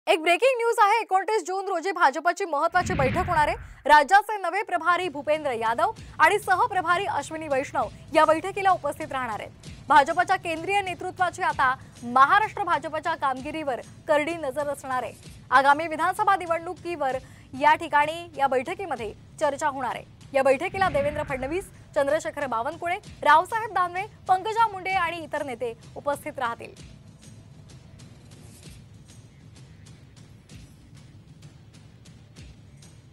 एक breaking news आहे। 29 जून रोजी भाजपची महत्त्वाची बैठक होणार आहे। राज्याचे नवे प्रभारी भूपेंद्र यादव आणि सहप्रभारी अश्विनी वैष्णव या बैठकीला उपस्थित राहणार आहेत। भाजपच्या केंद्रीय नेतृत्वाची आता महाराष्ट्र भाजपच्या कामगिरीवर करडी नजर असणार आहे। आगामी विधानसभा निवडणुकीवर या ठिकाणी या बैठकीमध्ये चर्चा होणार आहे। या बैठकीला देवेंद्र फडणवीस, चंद्रशेखर बावनकुळे, रावसाहेब दानवे, पंकजा मुंडे आणि इतर नेते उपस्थित राहतील।